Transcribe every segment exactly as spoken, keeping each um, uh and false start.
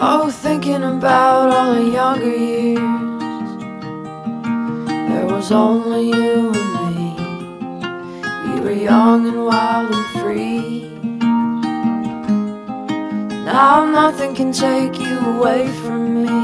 Oh, thinking about all the younger years, there was only you and me. We were young and wild and free. Now nothing can take you away from me.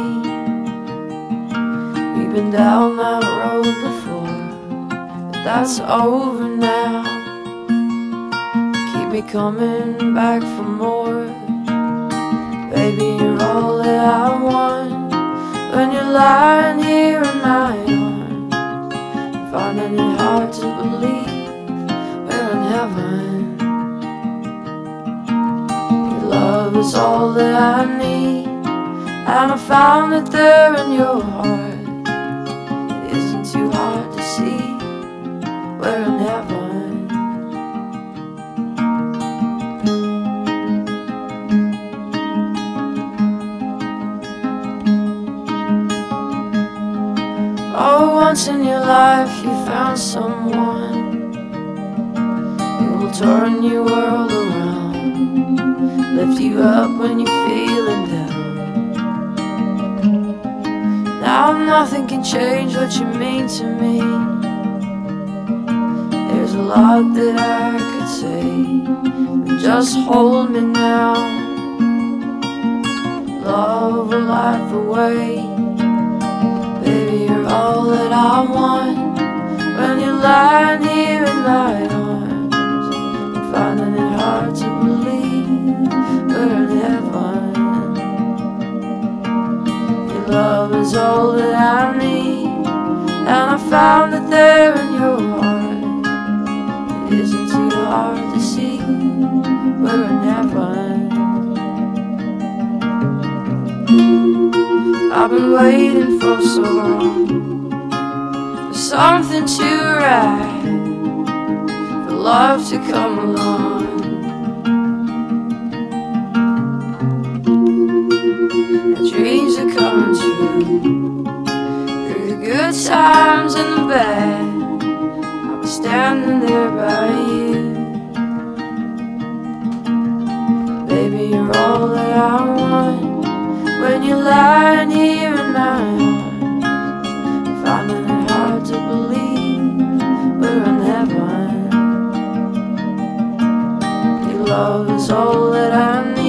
We've been down that road before, but that's over now. Keep me coming back for more. Baby, you're all that I want. When you're lying here in my arms, I'm finding it hard to believe we're in heaven. Your love is all that I need, and I found it there in your heart. It isn't too hard to see we're in heaven. Oh, once in your life you found someone who will turn your world around, lift you up when you're feeling down. Now nothing can change what you mean to me. There's a lot that I could say, but just hold me now. Love will light the way. Baby, you're all that I want. When you're lying here in my arms, I'm finding it hard to believe we're in heaven. Your love is all that I need, and I found it there in your heart. It isn't too hard to see we're in heaven. I've been waiting for so long for something to write, for love to come along. The dreams are coming true, through the good times and the bad. I'll be standing there by you. Baby, you're all that I want. When you're lying here in my arms, I'm finding it hard to believe we're in heaven. Your love is all that I need.